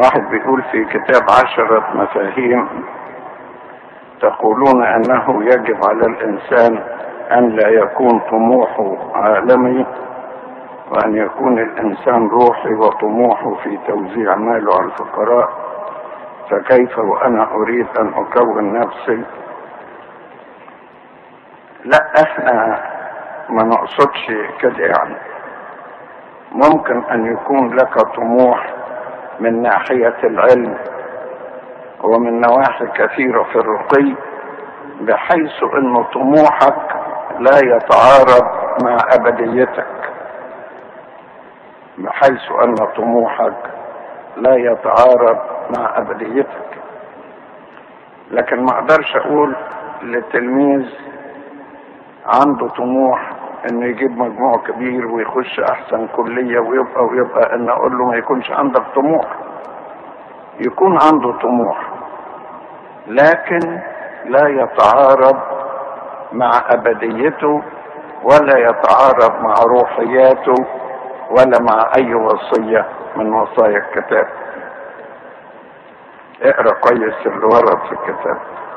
واحد بيقول في كتاب 10 مفاهيم تقولون انه يجب على الانسان ان لا يكون طموحه عالمي، وان يكون الانسان روحي وطموحه في توزيع ماله على الفقراء، فكيف وانا اريد ان اكون نفسي؟ لا، احنا ما نقصدش كده يعني. ممكن ان يكون لك طموح من ناحية العلم ومن نواحي كثيرة في الرقي، بحيث ان طموحك لا يتعارض مع ابديتك، بحيث ان طموحك لا يتعارض مع ابديتك. لكن ما اقدرش اقول لتلميذ عنده طموح انه يجيب مجموع كبير ويخش احسن كلية ويبقى ان اقول له ما يكونش عندك طموح. يكون عنده طموح لكن لا يتعارض مع ابديته ولا يتعارض مع روحياته ولا مع اي وصية من وصايا الكتاب. اقرأ كويس اللي ورد في الكتاب.